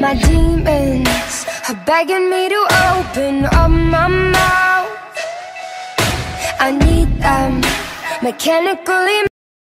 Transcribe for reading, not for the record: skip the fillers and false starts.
My demons are begging me to open up my mouth. I need them mechanically.